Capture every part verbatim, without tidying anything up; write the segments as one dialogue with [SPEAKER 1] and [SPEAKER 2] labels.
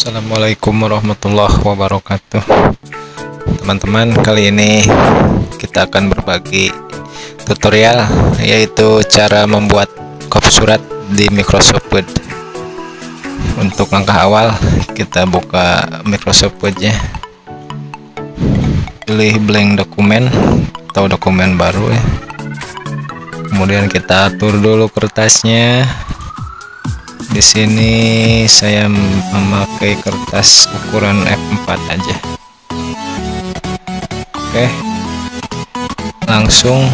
[SPEAKER 1] Assalamualaikum warahmatullahi wabarakatuh. Teman-teman, kali ini kita akan berbagi tutorial, yaitu cara membuat kop surat di Microsoft Word. Untuk langkah awal, kita buka Microsoft Word ya, pilih blank dokumen atau dokumen baru ya, kemudian kita atur dulu kertasnya. Di sini saya memakai kertas ukuran F empat aja. Oke, langsung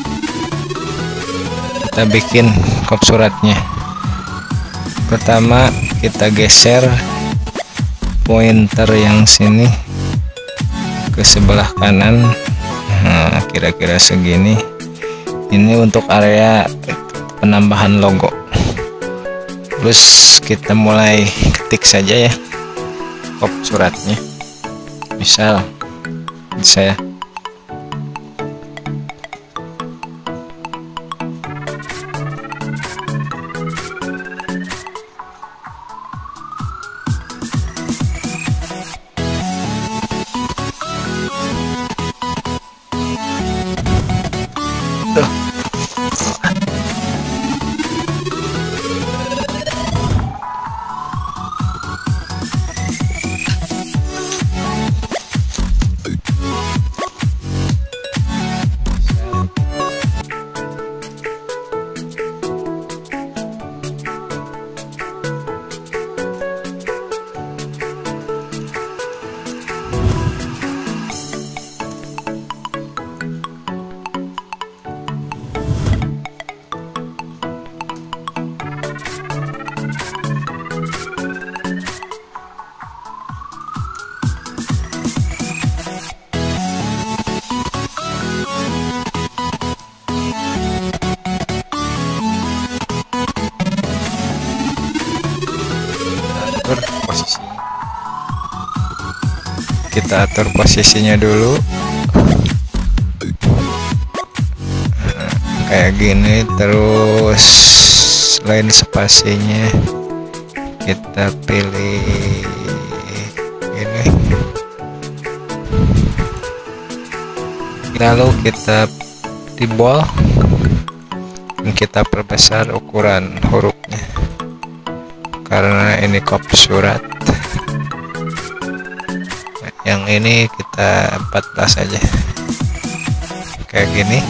[SPEAKER 1] kita bikin kop suratnya. Pertama kita geser pointer yang sini ke sebelah kanan, nah kira-kira segini. Ini untuk area penambahan logo. Terus kita mulai ketik saja ya kop suratnya. Misal saya Tuh. posisi kita atur posisinya dulu, nah, kayak gini. Terus line spasinya kita pilih ini, lalu kita di bold dan kita perbesar ukuran hurufnya karena ini kop surat. Yang ini kita empat belas aja, kayak gini.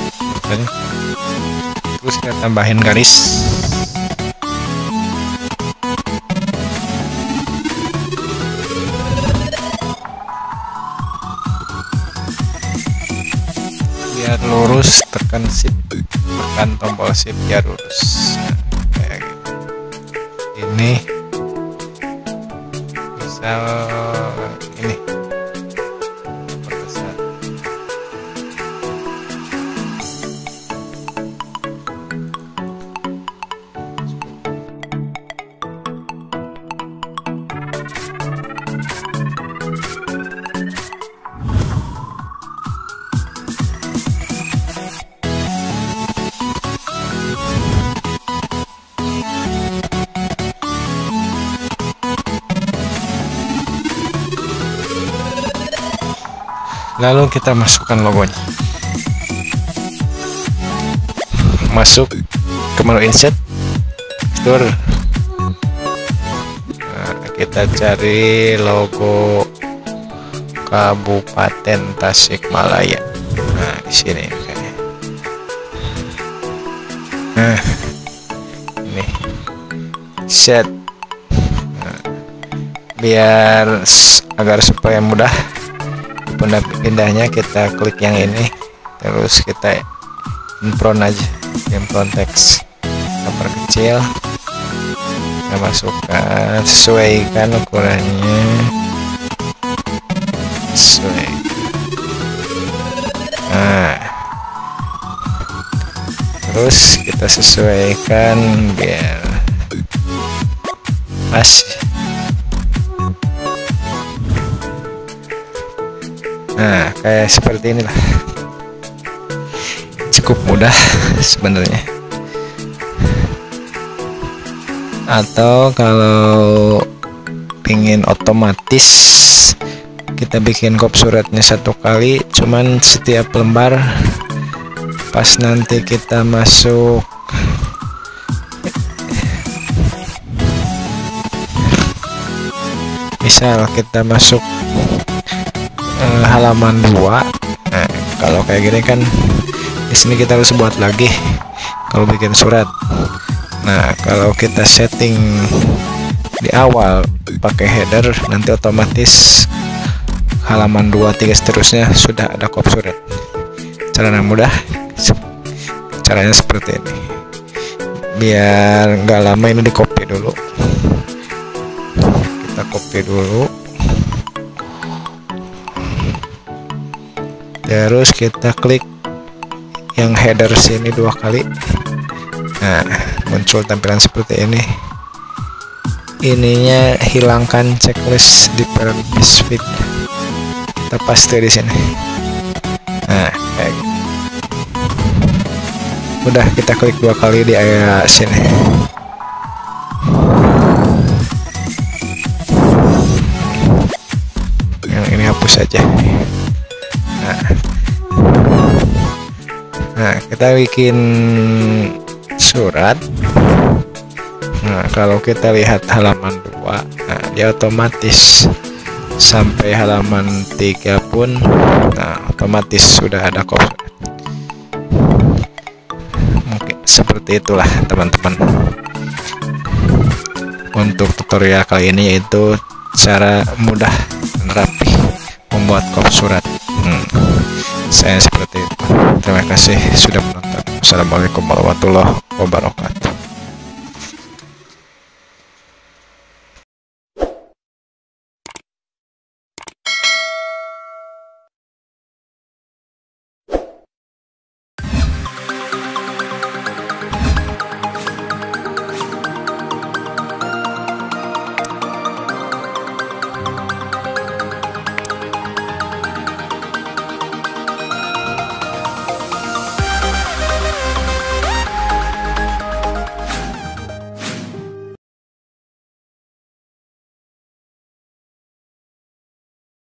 [SPEAKER 1] Terus kita tambahin garis, biar lurus. Tekan shift, tekan tombol shift biar lurus. Nah, kayak gitu. Ini misal ini perbesar. Lalu kita masukkan logonya. Masuk ke menu insert, fitur. Nah, kita cari logo Kabupaten Tasikmalaya. Nah, di sini. Nah, ini set. Nah, biar agar supaya mudah pindahnya, kita klik yang ini, terus kita imprint aja, imprint teks, kita perkecil, kita masukkan, sesuaikan ukurannya, sesuai. Nah, terus kita sesuaikan biar pas. Nah, kayak seperti inilah. Cukup mudah sebenarnya. Atau kalau pingin otomatis, kita bikin kop suratnya satu kali, cuman setiap lembar pas nanti kita masuk misal kita masuk uh, halaman dua. Nah, kalau kayak gini kan di sini kita harus buat lagi kalau bikin surat. Nah, kalau kita setting di awal pakai header, nanti otomatis halaman dua, tiga seterusnya sudah ada kop surat. Cara mudah, caranya seperti ini. Biar nggak lama ini di copy dulu. Kita copy dulu. Terus kita klik yang header sini dua kali. Nah, muncul tampilan seperti ini. Ininya hilangkan checklist di permis feed. Kita paste di sini. Nah, kayak gitu. Udah, kita klik dua kali di area sini. Yang ini hapus saja. Nah, nah kita bikin surat. Nah, kalau kita lihat halaman dua, nah dia otomatis sampai halaman tiga pun, nah otomatis sudah ada kop surat. Mungkin seperti itulah teman-teman untuk tutorial kali ini, yaitu cara mudah dan rapi membuat kop surat. hmm. Saya seperti itu. Terima kasih sudah menonton. Assalamualaikum warahmatullahi wabarakatuh.